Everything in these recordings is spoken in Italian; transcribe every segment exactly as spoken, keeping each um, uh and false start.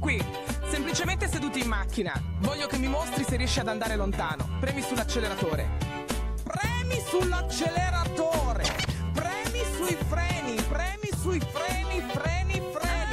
qui, semplicemente seduti in macchina. Voglio che mi mostri se riesci ad andare lontano. Premi sull'acceleratore. Premi sull'acceleratore. Premi sui freni. Premi sui freni, freni, freni.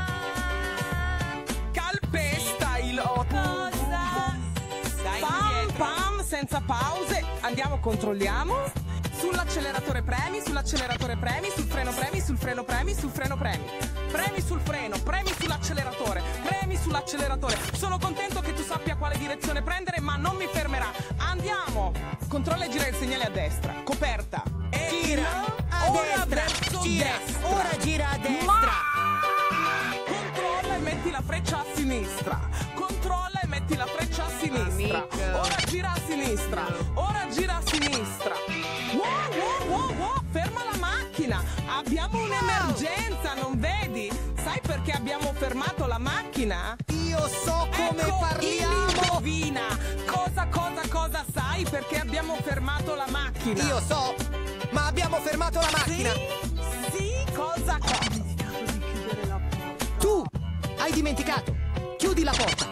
Calpesta il cosa? Pam, pam, senza pause. Andiamo, controlliamo. Sull'acceleratore premi, sull'acceleratore premi, sul freno premi, sul freno premi, sul freno premi. Premi sul freno, premi sull'acceleratore, premi sull'acceleratore. Sono contento che tu sappia quale direzione prendere, ma non mi fermerà. Andiamo! Controlla e gira il segnale a destra. Coperta. E gira a ora destra. Gira. destra. Ora gira a destra. Ma... Controlla e metti la freccia a sinistra. Controlla e metti la freccia a sinistra. Amico. Ora gira a sinistra. Ora gira a sinistra. Wow, wow, wow, wow. Ferma la macchina. Abbiamo un'emergenza, non vedi? Sai perché abbiamo fermato la macchina? Io so come ecco, parliamo. Indovina. Cosa, cosa, cosa sai perché abbiamo fermato la macchina? Io so, ma abbiamo fermato la macchina. Sì, sì, cosa, cosa? Tu hai dimenticato. Chiudi la porta.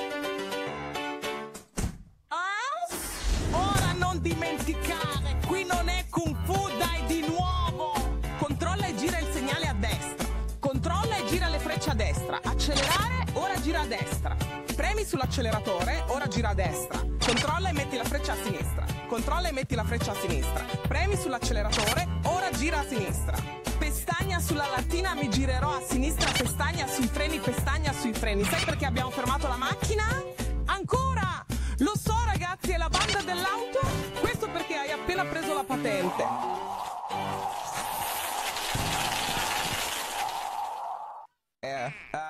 Ah? Ora non dimenticare, qui non è Kung Fu, dai di nuovo. Controlla e gira il segnale a destra. Controlla e gira le frecce a destra. Accelerare, ora gira a destra. Premi sull'acceleratore, ora gira a destra. Controlla e metti la freccia a sinistra. Controlla e metti la freccia a sinistra. Premi sull'acceleratore, ora gira a sinistra. Pestagna sulla lattina, mi girerò a sinistra. Pestagna sui freni, pestagna sui freni. Sai perché abbiamo fermato la macchina? Ancora! Lo so ragazzi, è la banda dell'auto. Questo perché hai appena preso la patente. Eh,